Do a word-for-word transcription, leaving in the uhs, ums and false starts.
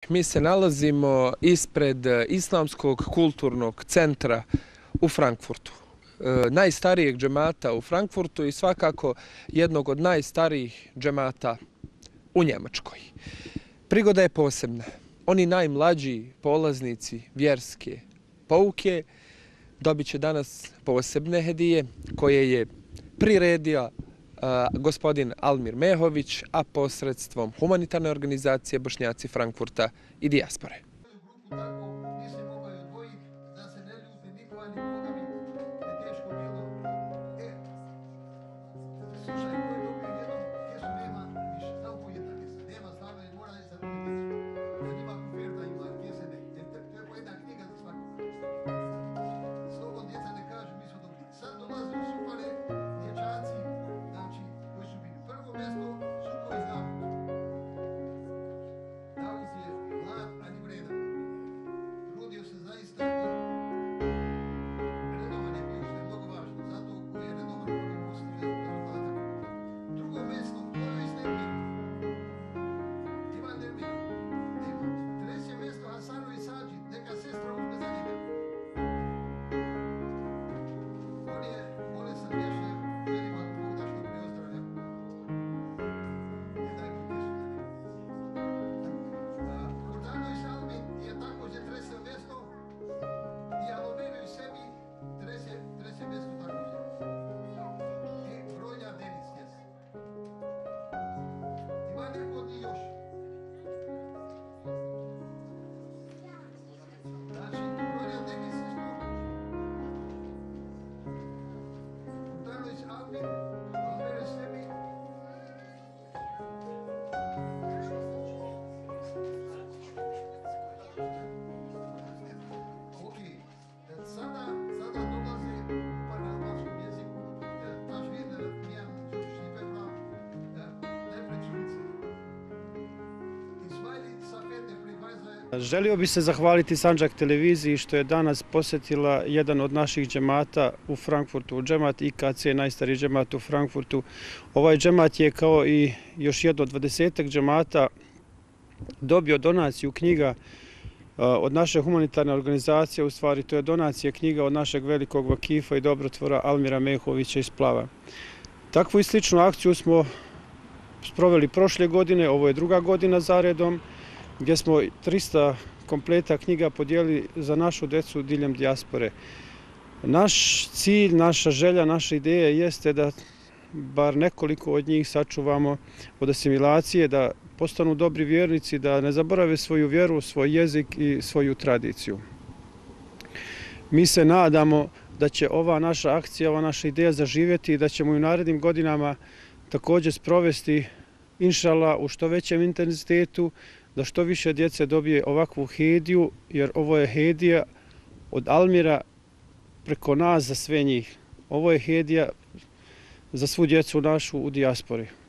Mi se nalazimo ispred Islamskog kulturnog centra u Frankfurtu. E, najstarijeg džemata u Frankfurtu i svakako jednog od najstarijih džemata u Njemačkoj. Prigoda je posebna. Oni najmlađi polaznici vjerske pouke dobit će danas posebne hedije koje je priredio gospodin Almir Mehović, a posredstvom humanitarne organizacije Bošnjaci Frankfurta i dijaspore. Želio bih se zahvaliti Sandžak televiziji što je danas posjetila jedan od naših džemata u Frankfurtu, džemat I K C, najstariji džemat u Frankfurtu. Ovaj džemat je kao i još jedno od dvadesetak džemata dobio donaciju knjiga od naše humanitarne organizacije, u stvari to je donacija knjiga od našeg velikog vakifa i dobrotvora Almira Mehovića iz Plava. Takvu i sličnu akciju smo sproveli prošle godine, ovo je druga godina zaredom, gdje smo trista kompleta knjiga podijelili za našu djecu diljem dijaspore. Naš cilj, naša želja, naša ideja jeste da bar nekoliko od njih sačuvamo od asimilacije, da postanu dobri vjernici, da ne zaborave svoju vjeru, svoj jezik i svoju tradiciju. Mi se nadamo da će ova naša akcija, ova naša ideja zaživjeti i da ćemo i u narednim godinama također sprovesti, inšallah, u što većem intenzitetu, da što više djece dobije ovakvu hediju, jer ovo je hedija od Almira preko nas za sve njih. Ovo je hedija za svu djecu našu u dijaspori.